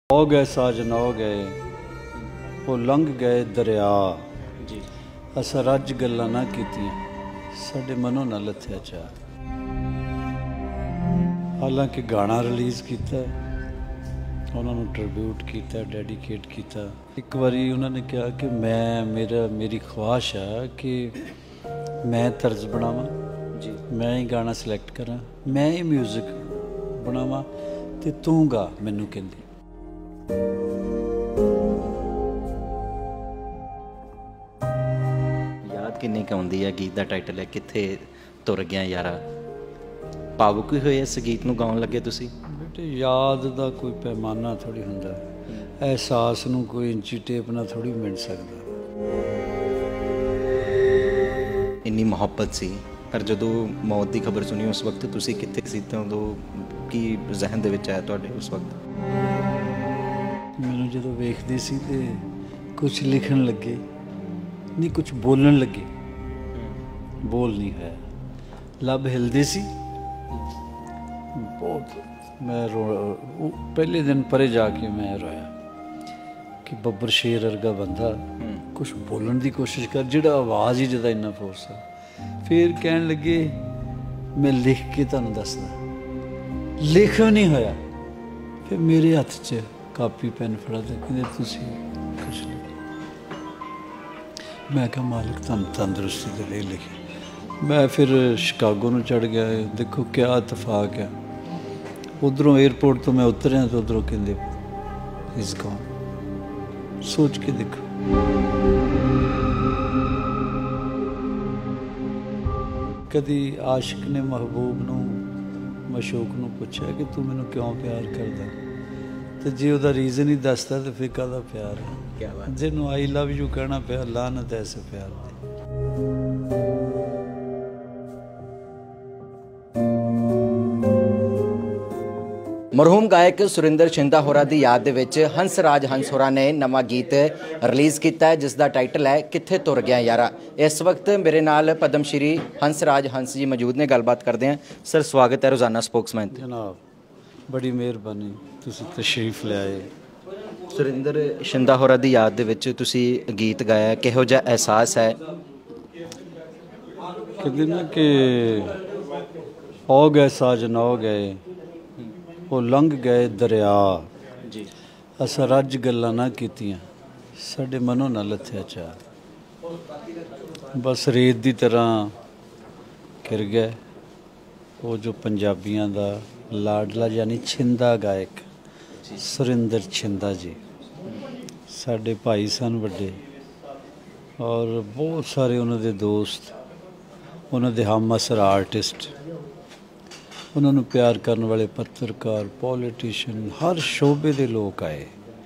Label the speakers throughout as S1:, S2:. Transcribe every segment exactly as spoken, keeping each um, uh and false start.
S1: हो गए साजन हो गए वो लंघ गए दरिया
S2: जी
S1: असां रज गल्लां ना कीतियां साडे मनों ना लथया चाह। हालांकि गाना रिलीज़ किया उन्होंने ट्रिब्यूट किया डेडिकेट किया। एक बारी उन्होंने कहा कि मैं मेरा मेरी ख्वाहिश है कि मैं तर्ज बनावा
S2: जी
S1: मैं ही गाना सिलेक्ट करा मैं ही म्यूजिक बनावा ते तू गा मैनू कहंदी।
S2: याद किन्नी क आउंदी है गीत का टाइटल है कित्थे तुर गया यारा। भावुक ही होए इस गीत नूं गाउण लगे तुसीं?
S1: बेटे याद का कोई पैमाना थोड़ी हुंदा एहसास नूं कोई इंची टेप ना थोड़ी मिल सकता।
S2: इन्नी मुहब्बत सी पर जदों मौत की खबर सुनी उस वक्त तुसीं कित्थे सी ते उदों की जहन दे विच आया तुहाडे उस वक्त?
S1: मैनूं जदों वेखदी सी ते कुछ लिखण लगे नहीं कुछ बोलण लगे बोल नहीं है लब हिलदी सी बहुत। मैं रो पहले दिन परे जाके मैं रोया कि बब्बर शेर वर्गा बंदा कुछ बोलने की कोशिश कर जिहड़ा आवाज़ ही जिहदा इन्ना फोर्स है। फिर कहन लगे मैं लिख के तुहानूं दसदा लिख नहीं होया। फिर मेरे हत्थ च कापी पेन फड़ा ते कहंदे तुसीं कुछ लिख। मैं कहा मालिक तुहानूं तंदुरुस्ती दे लिए लिखे। मैं फिर शिकागो नूं चढ़ गया। देखो क्या इतफाक है उधरों एयरपोर्ट तो मैं उतरिया तो उधरों कहंदे इज गॉन। सोच के देखो कदी आशिक ने महबूब नूं मशूक नूं पुछया कि तू मैनूं क्यों प्यार करदा ते जे उहदा रीज़न ही दसदा तो फिर काहदा प्यार है।
S2: क्या बात
S1: जिन्हों आई लव यू कहना पिया लानत है ऐसे प्यार दी।
S2: मरहूम गायक सुरिंदर छिंदा होरा दी याद दे विच हंसराज हंस होरा ने नवा गीत रिलीज़ किया है जिसका टाइटल है कित्थे तुर गया यारा। इस वक्त मेरे नाल पद्म श्री हंसराज हंस जी मौजूद ने। गलबात करते हैं सर। स्वागत है रोज़ाना स्पोक्समैन।
S1: जनाब बड़ी मेहरबानी तुसीं तशरीफ ले आए।
S2: सुरिंदर छिंदा होरा दी याद दे विच तुसीं गीत गाया किहो जिहा एहसास है?
S1: कहते ना कि हो गए साजन हो गए वो लंघ गए दरिया
S2: जी
S1: असां रज गल्लां ना कीतियां साडे मनों ना लथया चाह। बस रेत की तरह घिर गए वो जो पंजाबियों का लाडला यानी छिंदा गायक सुरिंदर छिंदा जी साडे भाई सन वड्डे और बहुत सारे उन्होंने दोस्त उन्होंने हम असर आर्टिस्ट उन्होंने प्यार करने वाले पत्रकार पॉलिटिशियन हर शोबे के लोग आए।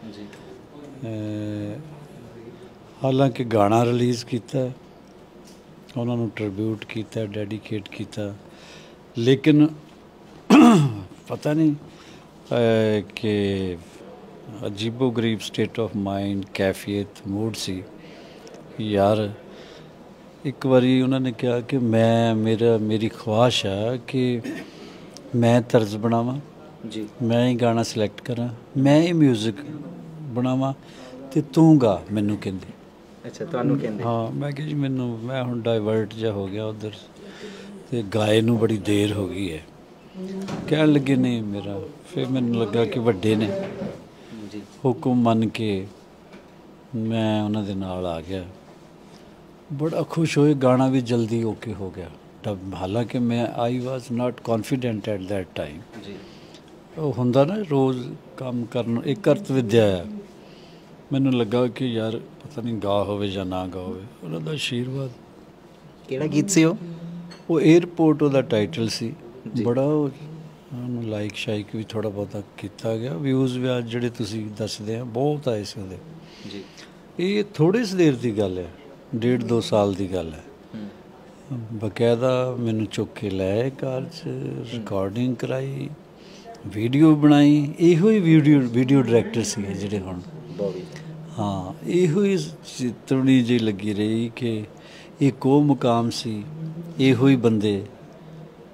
S1: हालांकि गाना रिलीज़ किया उन्होंने ट्रिब्यूट किया डेडिकेट किया लेकिन पता नहीं कि अजीबो गरीब स्टेट ऑफ माइंड कैफियत मूड सी यार। एक बारी उन्होंने कहा कि मैं मेरा मेरी ख्वाहिश है कि मैं तर्ज बनावा
S2: जी
S1: मैं ही गाना सिलेक्ट करा मैं ही म्यूजिक बनावा ते तू गा मैनू कहंदे।
S2: अच्छा तुहानूं कहंदे?
S1: हाँ मैं कहा जी मैनू मैं हुण डाइवर्ट जा हो गया उधर ते गाए नूं बड़ी देर हो गई है। कहन लगे नहीं मेरा फिर मैनू लगा कि वड्डे ने
S2: जी
S1: हुक्म मन के मैं उन्हां दे नाल आ गया। बड़ा खुश होए गाना भी जल्दी ओके हो गया। तब हालांकि मैं I was not confident at that time.
S2: जी
S1: ਉਹ ਹੁੰਦਾ ना रोज़ काम करना एक करत विद्या है। मैनू लगा कि यार पता नहीं गा होवे या ना गा होवे उन्हों दा आशीर्वाद।
S2: ਕਿਹੜਾ गीत सी ਉਹ?
S1: वो एयरपोर्ट ਉਹਦਾ टाइटल सी बड़ा ਉਹਨੂੰ ਲਾਈਕ ਸ਼ਾਈਕ ਵੀ ਥੋੜਾ ਬਹੁਤਾ ਕੀਤਾ ਗਿਆ ਵਿਊਜ਼ ਵੀ ਅੱਜ ਜਿਹੜੇ ਤੁਸੀਂ ਦੱਸਦੇ ਆ ਬਹੁਤ ਆਏ ਸੀ ਉਹਦੇ।
S2: ਜੀ
S1: ਇਹ ਥੋੜੇ ਸ ਦੇਰ ਦੀ ਗੱਲ ਹੈ ਡੇਢ ਦੋ ਸਾਲ ਦੀ ਗੱਲ ਹੈ। ਬਕਾਇਦਾ ਮੈਨੂੰ ਚੁੱਕ ਕੇ ਲੈ ਕਾਰ 'ਚ ਰਿਕਾਰਡਿੰਗ ਕਰਾਈ ਵੀਡੀਓ ਬਣਾਈ। ਇਹੋ ਹੀ ਵੀਡੀਓ ਵੀਡੀਓ ਡਾਇਰੈਕਟਰ ਸੀ ਜਿਹੜੇ ਹੁਣ हाँ ਇਹੋ ਹੀ ਚਿੱਤਰਣੀ ਜਿਹੀ ਲੱਗੀ ਰਹੀ ਕਿ ਇੱਕ ਉਹ ਮੁਕਾਮ ਸੀ ਇਹੋ ਹੀ ਬੰਦੇ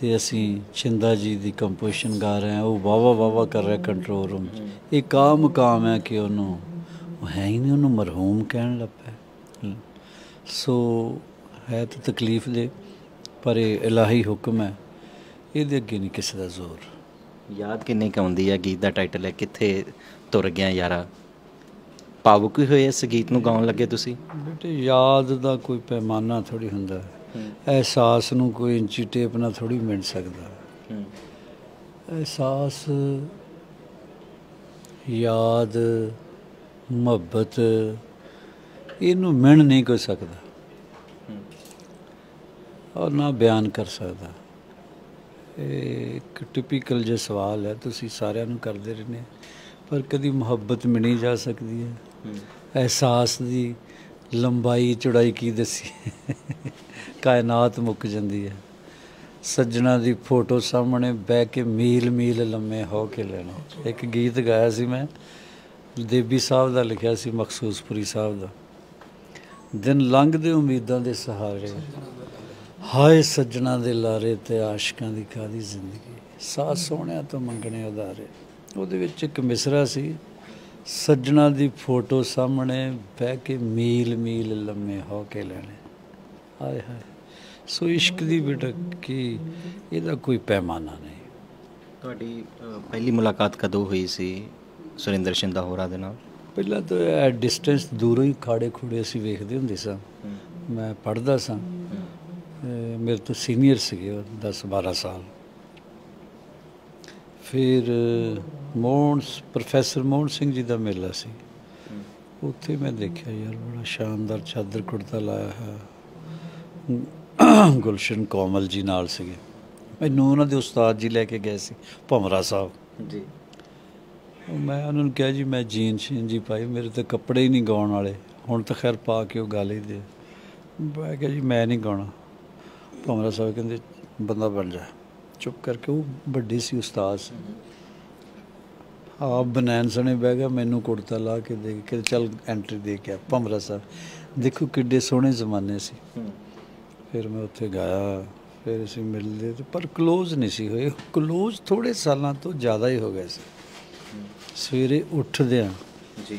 S1: ਤੇ ਅਸੀਂ ਛਿੰਦਾ ਜੀ ਦੀ ਕੰਪੋਜੀਸ਼ਨ ਗਾ ਰਹੇ ਹਾਂ, ਉਹ ਵਾਵਾ ਵਾਵਾ ਕਰ ਰਿਹਾ ਕੰਟਰੋਲ ਰੂਮ 'ਚ। ਇਹ ਕਾ ਮੁਕਾਮ ਹੈ ਕਿ ਉਹਨੂੰ ਉਹ ਹੈ ਹੀ ਨਹੀਂ, ਉਹਨੂੰ ਮਰਹੂਮ ਕਹਿਣ ਲੱਗ ਪਿਆ। ਸੋ ਹੈ ਤਾਂ ਤਕਲੀਫ ਦੇ, ਪਰ ਇਹ ਇਲਾਹੀ ਹੁਕਮ ਹੈ, ਇਹਦੇ ਅੱਗੇ ਨਹੀਂ ਕਿਸੇ ਦਾ ਜ਼ੋਰ।
S2: ਯਾਦ ਕਿੰਨੀ ਕੁ ਆਉਂਦੀ ਹੈ? ਗੀਤ ਦਾ ਟਾਈਟਲ ਹੈ ਕਿੱਥੇ ਤੁਰ ਗਿਆ ਯਾਰਾ। ਭਾਵੁਕ ਹੀ ਹੋਏ ਇਸ ਗੀਤ ਨੂੰ ਗਾਉਣ ਲੱਗੇ ਤੁਸੀਂ?
S1: ਬੇਟੇ ਯਾਦ ਦਾ ਕੋਈ ਪੈਮਾਨਾ ਥੋੜ੍ਹੀ ਹੁੰਦਾ, ਅਹਿਸਾਸ ਨੂੰ ਕੋਈ ਇੰਚੀ ਟੇਪ ਨਾਲ ਥੋੜ੍ਹੀ ਮਿਣ ਸਕਦਾ। ਅਹਿਸਾਸ, ਯਾਦ, ਮੁਹੱਬਤ, ਇਹਨੂੰ ਮਿਣ ਨਹੀਂ ਕੋਈ ਸਕਦਾ ਔਰ ਨਾ ਬਿਆਨ ਕਰ ਸਕਦਾ। ਇਹ ਇੱਕ ਟਿਪੀਕਲ ਜਿਹਾ ਸਵਾਲ ਹੈ, ਤੁਸੀਂ ਸਾਰਿਆਂ ਨੂੰ ਕਰਦੇ ਰਹਿੰਦੇ, ਪਰ ਕਦੀ ਮੁਹੱਬਤ ਮਿਣੀ ਜਾ ਸਕਦੀ ਹੈ? ਅਹਿਸਾਸ ਦੀ ਲੰਬਾਈ ਚੌੜਾਈ ਕੀ ਦੱਸੀ, ਕਾਇਨਾਤ ਮੁੱਕ ਜਾਂਦੀ ਹੈ। ਸੱਜਣਾ ਦੀ ਫੋਟੋ ਸਾਹਮਣੇ ਬਹਿ ਕੇ ਮੀਲ ਮੀਲ ਲੰਮੇ ਹੋ ਕੇ ਲੈਣਾ। ਇੱਕ ਗੀਤ ਗਾਇਆ ਸੀ ਮੈਂ, ਦੇਬੀ ਸਾਹਿਬ ਦਾ ਲਿਖਿਆ ਸੀ, ਮਖਸੂਸਪੁਰੀ ਸਾਹਿਬ ਦਾ। ਦਿਨ ਲੰਘਦੇ ਉਮੀਦਾਂ ਦੇ ਸਹਾਰੇ, ਹਾਏ ਸੱਜਣਾ ਦੇ ਲਾਰੇ ਤੇ ਆਸ਼ਕਾਂ ਦੀ ਕਾਹਦੀ ਜ਼ਿੰਦਗੀ, ਸਾਥ ਸੋਹਣਿਆਂ ਤੋਂ ਮੰਗਣੇ ਉਧਾਰੇ। ਉਹਦੇ ਵਿੱਚ ਇੱਕ ਮਿਸਰਾ ਸੀ, ਸੱਜਣਾ ਦੀ ਫੋਟੋ ਸਾਹਮਣੇ ਬਹਿ ਕੇ ਮੀਲ ਮੀਲ ਲੰਮੇ ਹੋ ਕੇ ਲੈਣੇ। ਹਾਏ ਹਾਏ। ਸੋ ਇਸ਼ਕ ਦੀ ਬੇਟਾ ਕੀ, ਇਹਦਾ ਕੋਈ ਪੈਮਾਨਾ ਨਹੀਂ।
S2: ਤੁਹਾਡੀ ਪਹਿਲੀ ਮੁਲਾਕਾਤ ਕਦੋਂ ਹੋਈ ਸੀ ਸੁਰਿੰਦਰ ਸ਼ਿੰਦਾ ਹੋਰਾਂ ਦੇ ਨਾਲ?
S1: ਪਹਿਲਾਂ ਤਾਂ ਐਟ ਡਿਸਟੈਂਸ ਦੂਰੋਂ ਹੀ ਖਾੜੇ ਖੂੜੇ ਅਸੀਂ ਵੇਖਦੇ ਹੁੰਦੇ ਸਾਂ। ਮੈਂ ਪੜ੍ਹਦਾ ਸਾਂ, ਮੇਰੇ ਤੋਂ ਸੀਨੀਅਰ ਸੀਗੇ ਉਹ ਦਸ ਬਾਰਾਂ ਸਾਲ। ਫਿਰ ਮੋਹਨ ਪ੍ਰੋਫੈਸਰ ਮੋਹਨ ਸਿੰਘ ਜੀ ਦਾ ਮੇਲਾ ਸੀ, ਉੱਥੇ ਮੈਂ ਦੇਖਿਆ ਯਾਰ ਬੜਾ ਸ਼ਾਨਦਾਰ ਚਾਦਰ ਕੁੜਤਾ ਲਾਇਆ ਹੈ। ਗੁਲਸ਼ਨ ਕੋਮਲ ਜੀ ਨਾਲ ਸੀਗੇ, ਮੈਨੂੰ ਉਹਨਾਂ ਦੇ ਉਸਤਾਦ ਜੀ ਲੈ ਕੇ ਗਏ ਸੀ, ਭੰਵਰਾ ਸਾਹਿਬ ਜੀ। ਮੈਂ ਉਹਨਾਂ ਨੂੰ ਕਿਹਾ ਜੀ ਮੈਂ ਜੀਨ ਸ਼ੀਨ ਜੀ ਪਾਈ, ਮੇਰੇ ਤਾਂ ਕੱਪੜੇ ਹੀ ਨਹੀਂ ਗਾਉਣ ਵਾਲੇ। ਹੁਣ ਤਾਂ ਖੈਰ ਪਾ ਕੇ ਉਹ ਗਾ ਲਈਦੇ। ਮੈਂ ਕਿਹਾ ਜੀ ਮੈਂ ਨਹੀਂ ਗਾਉਣਾ। ਭੰਵਰਾ ਸਾਹਿਬ ਕਹਿੰਦੇ ਬੰਦਾ ਬਣ ਜਾ। ਚੁੱਪ ਕਰਕੇ, ਉਹ ਵੱਡੇ ਸੀ ਉਸਤਾਦ ਸੀ, ਆਪ ਬਨੈਣ ਸਣੇ ਬਹਿ ਗਿਆ, ਮੈਨੂੰ ਕੁੜਤਾ ਲਾ ਕੇ ਦੇ ਕੇ ਚੱਲ ਐਂਟਰੀ ਦੇ ਕੇ ਆ। ਭੰਵਰਾ ਸਾਹਿਬ ਦੇਖੋ ਕਿੱਡੇ ਸੋਹਣੇ ਜ਼ਮਾਨੇ ਸੀ। ਫਿਰ ਮੈਂ ਉੱਥੇ ਗਾਇਆ, ਫਿਰ ਅਸੀਂ ਮਿਲਦੇ, ਪਰ ਕਲੋਜ਼ ਨਹੀਂ ਸੀ ਹੋਏ। ਕਲੋਜ਼ ਥੋੜ੍ਹੇ ਸਾਲਾਂ ਤੋਂ ਜ਼ਿਆਦਾ ਹੀ ਹੋ ਗਏ ਸੀ। ਸਵੇਰੇ ਉੱਠਦਿਆਂ ਜੀ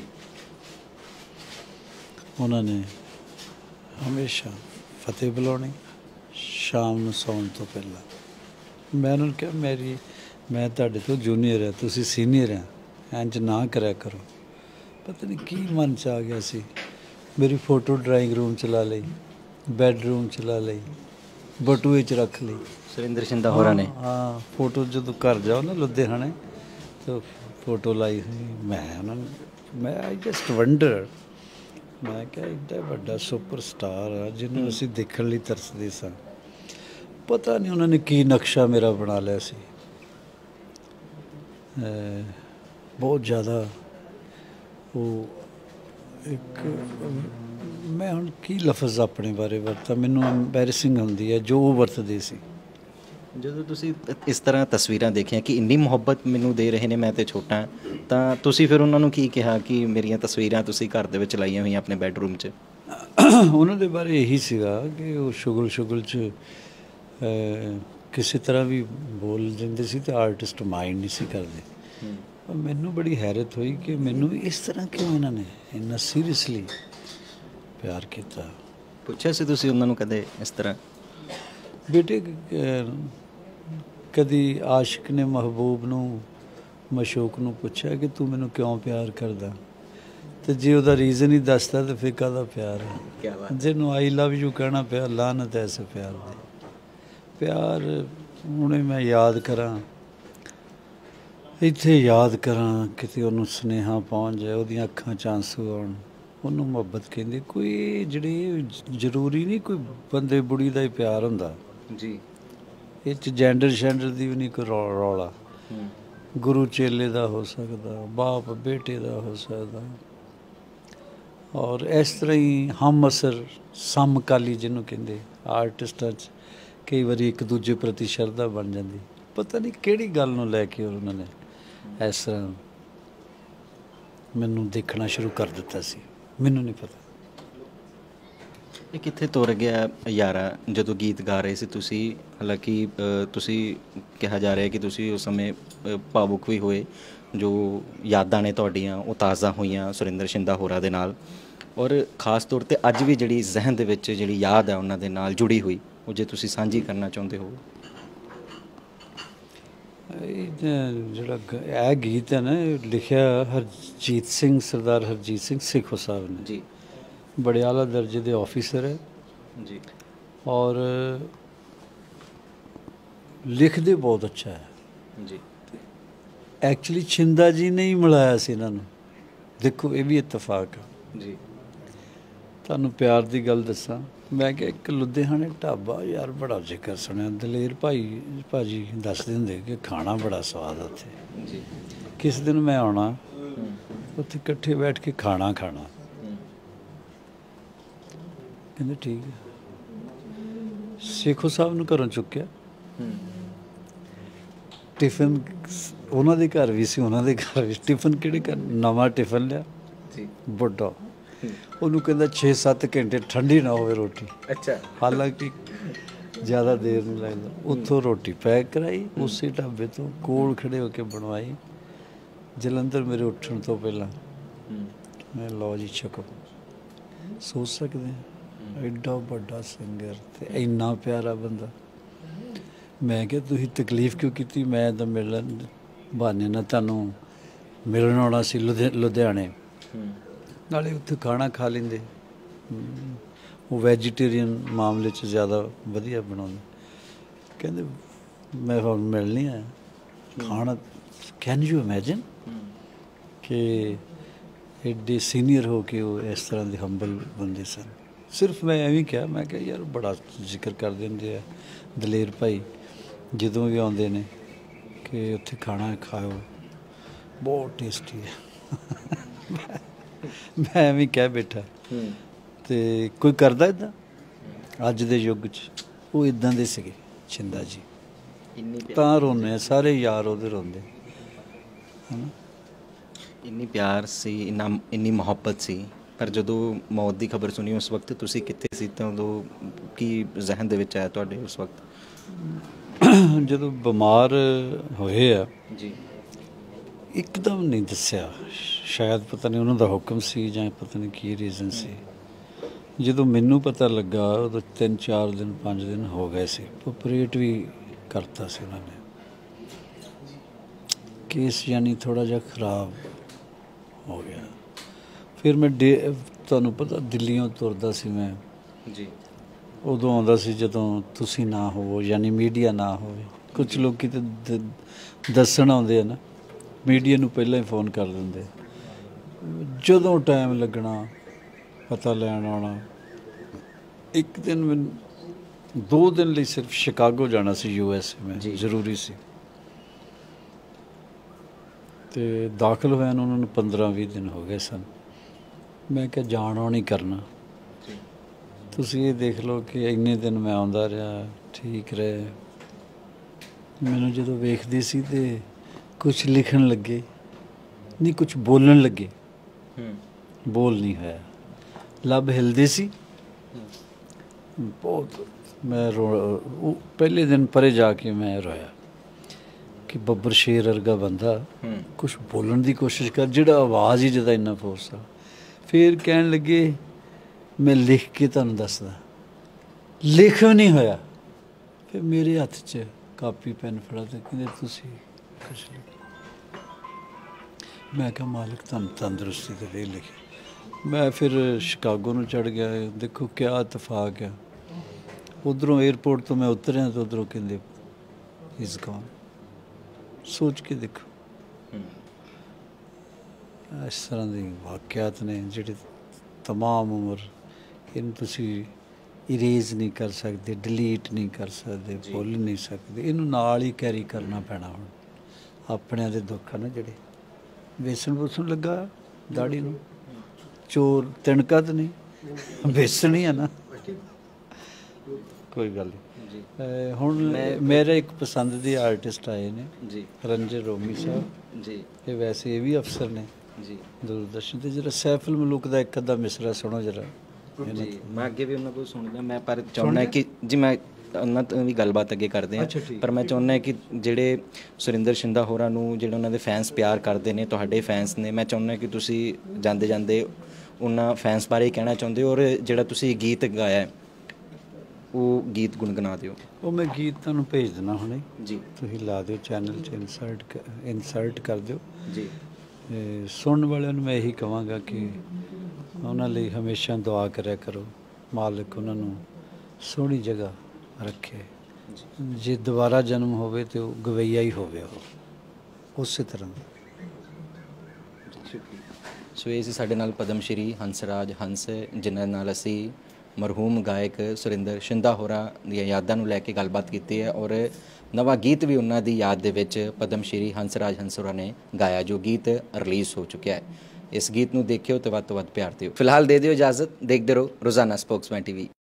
S1: ਉਹਨਾਂ ਨੇ ਹਮੇਸ਼ਾ ਫਤਿਹ ਬੁਲਾਉਣੀ, ਸ਼ਾਮ ਨੂੰ ਸੌਣ ਤੋਂ ਪਹਿਲਾਂ। ਮੈਂ ਉਹਨਾਂ ਨੂੰ ਕਿਹਾ ਮੇਰੀ ਮੈਂ ਤੁਹਾਡੇ ਤੋਂ ਜੂਨੀਅਰ ਹਾਂ, ਤੁਸੀਂ ਸੀਨੀਅਰ ਆ, ਇੰਝ ਨਾ ਕਰਿਆ ਕਰੋ। ਪਤਾ ਨਹੀਂ ਕੀ ਮਨ 'ਚ ਆ ਗਿਆ ਸੀ। ਮੇਰੀ ਫੋਟੋ ਡਰਾਇੰਗ ਰੂਮ 'ਚ ਲਾ ਲਈ, ਬੈਡਰੂਮ 'ਚ ਲਾ ਲਈ, ਬਟੂਏ 'ਚ ਰੱਖ ਲਈ।
S2: ਸੁਰਿੰਦਰ ਸ਼ਿੰਦਾ ਹੋਰਾਂ ਨੇ?
S1: ਹਾਂ, ਫੋਟੋ ਜਦੋਂ ਘਰ ਜਾਓ ਨਾ ਲੁਧਿਆਣੇ ਤਾਂ ਫੋਟੋ ਲਾਈ ਹੋਈ। ਮੈਂ ਉਹਨਾਂ ਨੂੰ ਮੈਂ ਆਈ ਜਸਟ ਵੰਡਰ, ਮੈਂ ਕਿਹਾ ਇੱਡਾ ਵੱਡਾ ਸੁਪਰ ਸਟਾਰ ਆ ਜਿਹਨੂੰ ਅਸੀਂ ਦੇਖਣ ਲਈ ਤਰਸਦੇ ਸਾਂ। ਪਤਾ ਨਹੀਂ ਉਹਨਾਂ ਨੇ ਕੀ ਨਕਸ਼ਾ ਮੇਰਾ ਬਣਾ ਲਿਆ ਸੀ। ਬਹੁਤ ਜ਼ਿਆਦਾ ਉਹ ਇੱਕ, ਮੈਂ ਹੁਣ ਕੀ ਲਫ਼ਜ਼ ਆਪਣੇ ਬਾਰੇ ਵਰਤਾਂ, ਮੈਨੂੰ ਐਂਬੈਰਸਿੰਗ ਹੁੰਦੀ ਹੈ ਜੋ ਉਹ ਵਰਤਦੇ ਸੀ।
S2: ਜਦੋਂ ਤੁਸੀਂ ਇਸ ਤਰ੍ਹਾਂ ਤਸਵੀਰਾਂ ਦੇਖੀਆਂ ਕਿ ਇੰਨੀ ਮੁਹੱਬਤ ਮੈਨੂੰ ਦੇ ਰਹੇ ਨੇ, ਮੈਂ ਤਾਂ ਛੋਟਾ, ਤਾਂ ਤੁਸੀਂ ਫਿਰ ਉਹਨਾਂ ਨੂੰ ਕੀ ਕਿਹਾ ਕਿ ਮੇਰੀਆਂ ਤਸਵੀਰਾਂ ਤੁਸੀਂ ਘਰ ਦੇ ਵਿੱਚ ਲਾਈਆਂ ਹੋਈਆਂ ਆਪਣੇ ਬੈਡਰੂਮ 'ਚ?
S1: ਉਹਨਾਂ ਦੇ ਬਾਰੇ ਇਹੀ ਸੀਗਾ ਕਿ ਉਹ ਸ਼ੁਗਲ ਸ਼ੁਗਲ 'ਚ ਕਿਸੇ ਤਰ੍ਹਾਂ ਵੀ ਬੋਲ ਦਿੰਦੇ ਸੀ ਅਤੇ ਆਰਟਿਸਟ ਮਾਈਂਡ ਨਹੀਂ ਸੀ ਕਰਦੇ। ਮੈਨੂੰ ਬੜੀ ਹੈਰਤ ਹੋਈ ਕਿ ਮੈਨੂੰ ਵੀ ਇਸ ਤਰ੍ਹਾਂ ਕਿਉਂ ਇਹਨਾਂ ਨੇ ਇੰਨਾ ਸੀਰੀਅਸਲੀ ਪਿਆਰ ਕੀਤਾ।
S2: ਪੁੱਛਿਆ ਸੀ ਤੁਸੀਂ ਉਹਨਾਂ ਨੂੰ ਕਦੇ ਇਸ ਤਰ੍ਹਾਂ?
S1: ਬੇਟੇ ਕਦੀ ਆਸ਼ਿਕ ਨੇ ਮਹਿਬੂਬ ਨੂੰ, ਮਸ਼ੂਕ ਨੂੰ ਪੁੱਛਿਆ ਕਿ ਤੂੰ ਮੈਨੂੰ ਕਿਉਂ ਪਿਆਰ ਕਰਦਾ? ਅਤੇ ਜੇ ਉਹਦਾ ਰੀਜ਼ਨ ਹੀ ਦੱਸਦਾ ਤਾਂ ਫਿਰ ਕਾਹਦਾ ਪਿਆਰ ਹੈ? ਜਿਹਨੂੰ ਆਈ ਲਵ ਯੂ ਕਹਿਣਾ ਪਿਆ, ਲਾਹਨਤ ਐਸੇ ਪਿਆਰ ਦੇ। ਪਿਆਰ ਹੁਣੇ ਮੈਂ ਯਾਦ ਕਰਾਂ, ਇੱਥੇ ਯਾਦ ਕਰਾਂ, ਕਿਤੇ ਉਹਨੂੰ ਸੁਨੇਹਾ ਪਹੁੰਚ ਜਾਏ, ਉਹਦੀਆਂ ਅੱਖਾਂ 'ਚ ਆਂਸੂ ਆਉਣ, ਉਹਨੂੰ ਮੁਹੱਬਤ ਕਹਿੰਦੇ। ਕੋਈ ਜਿਹੜੀ ਜ਼ਰੂਰੀ ਨਹੀਂ ਕੋਈ ਬੰਦੇ ਬੁੜੀ ਦਾ ਹੀ ਪਿਆਰ ਹੁੰਦਾ ਜੀ, ਇਹ 'ਚ ਜੈਂਡਰ ਸ਼ੈਂਡਰ ਦੀ ਵੀ ਨਹੀਂ ਕੋਈ ਰੌ ਰੌਲਾ। ਗੁਰੂ ਚੇਲੇ ਦਾ ਹੋ ਸਕਦਾ, ਬਾਪ ਬੇਟੇ ਦਾ ਹੋ ਸਕਦਾ, ਔਰ ਇਸ ਤਰ੍ਹਾਂ ਹੀ ਹਮ ਅਸਰ ਸਮਕਾਲੀ ਜਿਹਨੂੰ ਕਹਿੰਦੇ ਆਰਟਿਸਟਾਂ 'ਚ ਕਈ ਵਾਰੀ ਇੱਕ ਦੂਜੇ ਪ੍ਰਤੀ ਸ਼ਰਧਾ ਬਣ ਜਾਂਦੀ। ਪਤਾ ਨਹੀਂ ਕਿਹੜੀ ਗੱਲ ਨੂੰ ਲੈ ਕੇ ਉਹਨਾਂ ਨੇ ਇਸ ਤਰ੍ਹਾਂ ਮੈਨੂੰ ਦੇਖਣਾ ਸ਼ੁਰੂ ਕਰ ਦਿੱਤਾ ਸੀ, ਮੈਨੂੰ ਨਹੀਂ ਪਤਾ।
S2: ਇਹ ਕਿੱਥੇ ਤੁਰ ਗਿਆ ਯਾਰਾ ਜਦੋਂ ਗੀਤ ਗਾ ਰਹੇ ਸੀ ਤੁਸੀਂ? ਹਾਲਾਂਕਿ ਅ, ਤੁਸੀਂ ਕਿਹਾ ਜਾ ਰਿਹਾ ਕਿ ਤੁਸੀਂ ਉਸ ਸਮੇਂ ਅ, ਭਾਵੁਕ ਵੀ ਹੋਏ, ਜੋ ਯਾਦਾਂ ਨੇ ਤੁਹਾਡੀਆਂ ਉਹ ਤਾਜ਼ਾ ਹੋਈਆਂ ਸੁਰਿੰਦਰ ਸ਼ਿੰਦਾ ਹੋਰਾਂ ਦੇ ਨਾਲ, ਔਰ ਖ਼ਾਸ ਤੌਰ 'ਤੇ ਅੱਜ ਵੀ ਜਿਹੜੀ ਜ਼ਹਿਨ ਦੇ ਵਿੱਚ ਜਿਹੜੀ ਯਾਦ ਹੈ ਉਹਨਾਂ ਦੇ ਨਾਲ ਜੁੜੀ ਹੋਈ, ਉਹ ਜੇ ਤੁਸੀਂ ਸਾਂਝੀ ਕਰਨਾ ਚਾਹੁੰਦੇ ਹੋ।
S1: ਇਹ ਜ- ਜਿਹੜਾ ਗ- ਇਹ ਗੀਤ ਹੈ ਨਾ, ਇਹ ਲਿਖਿਆ ਹਰਜੀਤ ਸਿੰਘ, ਸਰਦਾਰ ਹਰਜੀਤ ਸਿੰਘ ਸਿੱਖੋ ਸਾਹਿਬ ਨੇ।
S2: ਜੀ
S1: ਬੜੇ ਆਲਾ ਦਰਜੇ ਦੇ ਆਫਿਸਰ ਹੈ
S2: ਜੀ
S1: ਔਰ ਲਿਖਦੇ ਬਹੁਤ ਅੱਛਾ ਹੈ।
S2: ਜੀ
S1: ਐਕਚੁਅਲੀ ਛਿੰਦਾ ਜੀ ਨੇ ਹੀ ਮਿਲਾਇਆ ਸੀ ਇਹਨਾਂ ਨੂੰ। ਦੇਖੋ ਇਹ ਵੀ ਇਤਫਾਕ ਆ।
S2: ਜੀ
S1: ਤੁਹਾਨੂੰ ਪਿਆਰ ਦੀ ਗੱਲ ਦੱਸਾਂ, ਮੈਂ ਕਿਹਾ ਇੱਕ ਲੁਧਿਆਣੇ ਢਾਬਾ ਯਾਰ ਬੜਾ ਜ਼ਿਕਰ ਸੁਣਿਆ, ਦਲੇਰ ਭਾਈ ਭਾਜੀ ਦੱਸਦੇ ਹੁੰਦੇ ਕਿ ਖਾਣਾ ਬੜਾ ਸਵਾਦ ਆ ਉੱਥੇ।
S2: ਜੀ
S1: ਕਿਸ ਦਿਨ ਮੈਂ ਆਉਣਾ, ਉੱਥੇ ਇਕੱਠੇ ਬੈਠ ਕੇ ਖਾਣਾ ਖਾਣਾ। ਕਹਿੰਦੇ ਠੀਕ ਹੈ। ਸੇਖੋ ਸਾਹਿਬ ਨੂੰ ਘਰੋਂ ਚੁੱਕਿਆ, ਟਿਫਨ ਉਹਨਾਂ ਦੇ ਘਰ ਵੀ ਸੀ, ਉਹਨਾਂ ਦੇ ਘਰ ਵੀ ਟਿਫਨ ਕਿਹੜੇ ਘਰ, ਨਵਾਂ ਟਿਫਨ ਲਿਆ
S2: ਜੀ
S1: ਵੱਡਾ। ਉਹਨੂੰ ਕਹਿੰਦਾ ਛੇ ਸੱਤ ਘੰਟੇ ਠੰਡੀ ਨਾ ਹੋਵੇ ਰੋਟੀ।
S2: ਅੱਛਾ।
S1: ਹਾਲਾਂਕਿ ਜ਼ਿਆਦਾ ਦੇਰ ਨਹੀਂ ਲੱਗਦਾ। ਉੱਥੋਂ ਰੋਟੀ ਪੈਕ ਕਰਾਈ, ਉਸੇ ਢਾਬੇ ਤੋਂ ਕੋਲ ਖੜੇ ਹੋ ਕੇ ਬਣਵਾਈ। ਜਲੰਧਰ ਮੇਰੇ ਉੱਠਣ ਤੋਂ ਪਹਿਲਾਂ ਮੈਂ ਲਓ ਜੀ ਛਕੋ। ਸੋਚ ਸਕਦੇ ਹਾਂ ਐਡਾ ਵੱਡਾ ਸਿੰਗਰ ਤੇ ਇੰਨਾ ਪਿਆਰਾ ਬੰਦਾ। ਮੈਂ ਕਿਹਾ ਤੁਸੀਂ ਤਕਲੀਫ ਕਿਉਂ ਕੀਤੀ? ਮੈਂ ਤਾਂ ਮਿਲਣ ਬਹਾਨੇ ਨਾਲ ਤੁਹਾਨੂੰ ਮਿਲਣ ਆਉਣਾ ਸੀ ਲੁਧਿ ਲੁਧਿਆਣੇ, ਨਾਲੇ ਉੱਥੇ ਖਾਣਾ ਖਾ ਲੈਂਦੇ। ਹਮ, ਉਹ ਵੈਜੀਟੇਰੀਅਨ ਮਾਮਲੇ 'ਚ ਜ਼ਿਆਦਾ ਵਧੀਆ ਬਣਾਉਂਦੇ। ਕਹਿੰਦੇ ਮੈਂ ਹੁਣ ਮਿਲ ਨਹੀਂ ਆਇਆ ਖਾਣਾ। ਕੈਨ ਯੂ ਇਮੈਜਿਨ ਕਿ ਐਡੇ ਸੀਨੀਅਰ ਹੋ ਕੇ ਉਹ ਇਸ ਤਰ੍ਹਾਂ ਦੇ ਹੰਬਲ ਬੰਦੇ ਸਨ। ਸਿਰਫ ਮੈਂ ਐਵੇਂ ਕਿਹਾ, ਮੈਂ ਕਿਹਾ ਯਾਰ ਬੜਾ ਜ਼ਿਕਰ ਕਰ ਦਿੰਦੇ ਆ ਦਲੇਰ ਭਾਈ ਜਦੋਂ ਵੀ ਆਉਂਦੇ ਨੇ ਕਿ ਉੱਥੇ ਖਾਣਾ ਖਾਓ ਬਹੁਤ ਟੇਸਟੀ ਹੈ। ਮੈਂ ਐਵੇਂ ਕਹਿ ਬੈਠਾ। ਤੇ ਕੋਈ ਕਰਦਾ ਇੱਦਾਂ ਅੱਜ ਦੇ ਯੁੱਗ 'ਚ? ਉਹ ਇੱਦਾਂ ਦੇ ਸੀਗੇ ਛਿੰਦਾ ਜੀ। ਤਾਂ ਰੋਂਦੇ ਆ ਸਾਰੇ ਯਾਰ ਉਹਦੇ ਰੋਂਦੇ ਹੈ ਨਾ।
S2: ਇੰਨੀ ਪਿਆਰ ਸੀ, ਇੰਨਾ ਇੰਨੀ ਮੁਹੱਬਤ ਸੀ, ਪਰ ਜਦੋਂ ਮੌਤ ਦੀ ਖਬਰ ਸੁਣੀ ਉਸ ਵਕਤ ਤੁਸੀਂ ਕਿੱਥੇ ਸੀ? ਤਾਂ ਉਦੋਂ ਕੀ ਜ਼ਹਿਨ ਦੇ ਵਿੱਚ ਆਇਆ ਤੁਹਾਡੇ ਉਸ ਵਕਤ?
S1: ਜਦੋਂ ਬਿਮਾਰ ਹੋਏ ਆ
S2: ਜੀ
S1: ਇੱਕਦਮ ਨਹੀਂ ਦੱਸਿਆ, ਸ਼ਾਇਦ ਪਤਾ ਨਹੀਂ ਉਹਨਾਂ ਦਾ ਹੁਕਮ ਸੀ ਜਾਂ ਪਤਾ ਨਹੀਂ ਕੀ ਰੀਜ਼ਨ ਸੀ। ਜਦੋਂ ਮੈਨੂੰ ਪਤਾ ਲੱਗਾ ਉਦੋਂ ਤਿੰਨ ਚਾਰ ਦਿਨ ਪੰਜ ਦਿਨ ਹੋ ਗਏ ਸੀ। ਆਪਰੇਟ ਵੀ ਕਰਤਾ ਸੀ ਉਹਨਾਂ ਨੇ। ਕੇਸ ਯਾਨੀ ਥੋੜ੍ਹਾ ਜਿਹਾ ਖਰਾਬ ਹੋ ਗਿਆ। ਫਿਰ ਮੈਂ ਡੇ ਤੁਹਾਨੂੰ ਪਤਾ ਦਿੱਲੀੋਂ ਤੁਰਦਾ ਸੀ ਮੈਂ।
S2: ਜੀ
S1: ਉਦੋਂ ਆਉਂਦਾ ਸੀ ਜਦੋਂ ਤੁਸੀਂ ਨਾ ਹੋਵੋ, ਯਾਨੀ ਮੀਡੀਆ ਨਾ ਹੋਵੇ। ਕੁਝ ਲੋਕ ਤਾਂ ਦ- ਦੱਸਣ ਆਉਂਦੇ ਆ ਨਾ, ਮੀਡੀਆ ਨੂੰ ਪਹਿਲਾਂ ਹੀ ਫੋਨ ਕਰ ਦਿੰਦੇ। ਜਦੋਂ ਟਾਈਮ ਲੱਗਣਾ ਪਤਾ ਲੈਣ ਆਉਣਾ। ਇੱਕ ਦਿਨ ਮੈਨੂੰ ਦੋ ਦਿਨ ਲਈ ਸਿਰਫ ਸ਼ਿਕਾਗੋ ਜਾਣਾ ਸੀ, ਯੂ ਐਸ ਏ। ਮੈਂ ਜ਼ਰੂਰੀ ਸੀ ਤੇ ਦਾਖਲ ਹੋਇਆ ਨੂੰ ਉਹਨਾਂ ਨੂੰ ਪੰਦਰਾਂ ਵੀਹ ਦਿਨ ਹੋ ਗਏ ਸਨ। ਮੈਂ ਕਿਹਾ ਜਾਣ ਆਉਣ ਹੀ ਕਰਨਾ। ਤੁਸੀਂ ਇਹ ਦੇਖ ਲਓ ਕਿ ਇੰਨੇ ਦਿਨ ਮੈਂ ਆਉਂਦਾ ਰਿਹਾ, ਠੀਕ ਰਹੇ। ਮੈਨੂੰ ਜਦੋਂ ਵੇਖਦੇ ਸੀ ਤੇ ਕੁਝ ਲਿਖਣ ਲੱਗੇ ਨਹੀਂ, ਕੁਝ ਬੋਲਣ ਲੱਗੇ, ਬੋਲ ਨਹੀਂ ਹੋਇਆ। ਲੱਭ ਹਿਲਦੇ ਸੀ ਬਹੁਤ। ਮੈਂ ਰੋ ਉਹ ਪਹਿਲੇ ਦਿਨ ਪਰੇ ਜਾ ਕੇ ਮੈਂ ਰੋਇਆ ਕਿ ਬੱਬਰ ਸ਼ੇਰ ਵਰਗਾ ਬੰਦਾ ਕੁਝ ਬੋਲਣ ਦੀ ਕੋਸ਼ਿਸ਼ ਕਰ, ਜਿਹੜਾ ਆਵਾਜ਼ ਹੀ ਜਿਹਦਾ ਇੰਨਾ ਫੋਰਸ ਆ। ਫਿਰ ਕਹਿਣ ਲੱਗੇ ਮੈਂ ਲਿਖ ਕੇ ਤੁਹਾਨੂੰ ਦੱਸਦਾ। ਲਿਖ ਨਹੀਂ ਹੋਇਆ। ਫਿਰ ਮੇਰੇ ਹੱਥ 'ਚ ਕਾਪੀ ਪੈਨ ਫੜਾ ਤੇ ਕਹਿੰਦੇ ਤੁਸੀਂ ਕੁਛ ਲਿਖੋ। ਮੈਂ ਕਿਹਾ ਮਾਲਕ ਤੁਹਾਨੂੰ ਤੰਦਰੁਸਤੀ ਦੇ ਲਿਖੇ। ਮੈਂ ਫਿਰ ਸ਼ਿਕਾਗੋ ਨੂੰ ਚੜ੍ਹ ਗਿਆ। ਦੇਖੋ ਕਿਆ ਇਤਫਾਕ ਆ। ਉੱਧਰੋਂ ਏਅਰਪੋਰਟ ਤੋਂ ਮੈਂ ਉਤਰਿਆ ਤਾਂ ਉੱਧਰੋਂ ਕਹਿੰਦੇ ਇਜ਼ ਗੋਨ। ਸੋਚ ਕੇ ਦੇਖੋ ਇਸ ਤਰ੍ਹਾਂ ਦੇ ਵਾਕਿਆਤ ਨੇ ਜਿਹੜੇ ਤਮਾਮ ਉਮਰ ਇਹਨੂੰ ਤੁਸੀਂ ਇਰੇਜ਼ ਨਹੀਂ ਕਰ ਸਕਦੇ, ਡਿਲੀਟ ਨਹੀਂ ਕਰ ਸਕਦੇ, ਭੁੱਲ ਨਹੀਂ ਸਕਦੇ। ਇਹਨੂੰ ਨਾਲ ਹੀ ਕੈਰੀ ਕਰਨਾ ਪੈਣਾ। ਹੁਣ ਆਪਣਿਆਂ ਦੇ ਦੁੱਖ ਆ ਨਾ ਜਿਹੜੇ। ਵੇਸਣ ਵੂਸਣ ਲੱਗਾ ਦਾੜੀ ਨੂੰ, ਚੋਰ ਤਿਣਕਾ ਤਾਂ ਨਹੀਂ, ਵੇਸਣ ਹੀ ਆ ਨਾ। ਕੋਈ ਗੱਲ ਨਹੀਂ। ਹੁਣ ਮੇਰੇ ਇੱਕ ਪਸੰਦ ਦੇ ਆਰਟਿਸਟ ਆਏ ਨੇ ਜੀ, ਰੰਜਨ ਰੋਮੀ ਸਾਹਿਬ ਜੀ। ਇਹ ਵੈਸੇ ਇਹ ਵੀ ਅਫਸਰ ਨੇ ਜੀ ਦੂਰਦਰਸ਼ਨ 'ਤੇ। ਜਰਾ ਸੈਫੁਲ ਮਲੂਕ ਦਾ ਇੱਕ ਅੱਧਾ ਮਿਸਰਾ ਸੁਣੋ ਜਰਾ।
S2: ਜੀ ਮੈਂ ਅੱਗੇ ਵੀ ਉਹਨਾਂ ਕੋਲ ਸੁਣਦਾ ਮੈਂ ਪਰ ਚਾਹੁੰਦਾ ਕਿ ਜੀ ਮੈਂ ਉਹਨਾਂ ਤੋਂ ਵੀ ਗੱਲਬਾਤ ਅੱਗੇ ਕਰਦੇ ਹਾਂ ਪਰ ਮੈਂ ਚਾਹੁੰਦਾ ਕਿ ਜਿਹੜੇ ਸੁਰਿੰਦਰ ਸ਼ਿੰਦਾ ਹੋਰਾਂ ਨੂੰ ਜਿਹੜੇ ਉਹਨਾਂ ਦੇ ਫੈਨਸ ਪਿਆਰ ਕਰਦੇ ਨੇ ਤੁਹਾਡੇ ਫੈਨਸ ਨੇ ਮੈਂ ਚਾਹੁੰਦਾ ਕਿ ਤੁਸੀਂ ਜਾਂਦੇ ਜਾਂਦੇ ਉਹਨਾਂ ਫੈਨਸ ਬਾਰੇ ਹੀ ਕਹਿਣਾ ਚਾਹੁੰਦੇ ਹੋ ਔਰ ਜਿਹੜਾ ਤੁਸੀਂ ਗੀਤ ਗਾਇਆ ਹੈ, ਉਹ ਗੀਤ ਗੁਣਗੁਣਾ ਦਿਓ।
S1: ਉਹ ਮੈਂ ਗੀਤ ਤੁਹਾਨੂੰ ਭੇਜ ਦੇਣਾ ਹੁਣੇ
S2: ਜੀ
S1: ਤੁਸੀਂ ਲਾ ਦਿਓ ਚੈਨਲ 'ਚ ਇਨਸਰਟ ਇਨਸਰਟ ਕਰ ਦਿਓ।
S2: ਜੀ
S1: ਤੇ ਸੁਣਨ ਵਾਲਿਆਂ ਨੂੰ ਮੈਂ ਇਹੀ ਕਹਾਂਗਾ ਕਿ ਉਹਨਾਂ ਲਈ ਹਮੇਸ਼ਾ ਦੁਆ ਕਰਿਆ ਕਰੋ, ਮਾਲਕ ਉਹਨਾਂ ਨੂੰ ਸੋਹਣੀ ਜਗ੍ਹਾ ਰੱਖੇ। ਜੇ ਦੁਬਾਰਾ ਜਨਮ ਹੋਵੇ ਤੇ ਉਹ ਗਵਈਆ ਹੀ ਹੋਵੇ, ਉਹ ਉਸੇ ਤਰ੍ਹਾਂ ਦਾ।
S2: ਸੋ ਇਹ ਸੀ ਸਾਡੇ ਨਾਲ ਪਦਮ ਸ਼੍ਰੀ ਹੰਸਰਾਜ ਹੰਸ, ਜਿਨ੍ਹਾਂ ਨਾਲ ਅਸੀਂ ਮਰਹੂਮ ਗਾਇਕ ਸੁਰਿੰਦਰ ਸ਼ਿੰਦਾ ਹੋਰਾਂ ਦੀਆਂ ਯਾਦਾਂ ਨੂੰ ਲੈ ਕੇ ਗੱਲਬਾਤ ਕੀਤੀ ਹੈ ਔਰ ਨਵਾਂ ਗੀਤ ਵੀ ਉਹਨਾਂ ਦੀ ਯਾਦ ਦੇ ਵਿੱਚ ਪਦਮ ਸ਼੍ਰੀ ਹੰਸਰਾਜ ਹੰਸ ਹੋਰਾਂ ਨੇ ਗਾਇਆ, ਜੋ ਗੀਤ ਰਿਲੀਜ਼ ਹੋ ਚੁੱਕਿਆ ਹੈ। ਇਸ ਗੀਤ ਨੂੰ ਦੇਖਿਓ ਤੇ ਵੱਧ ਤੋਂ ਵੱਧ ਪਿਆਰ ਦਿਓ। ਫਿਲਹਾਲ ਦੇ ਦਿਓ ਇਜਾਜ਼ਤ, ਦੇਖਦੇ ਰਹੋ ਰੋਜ਼ਾਨਾ ਸਪੋਕਸਮੈਨ ਟੀਵੀ।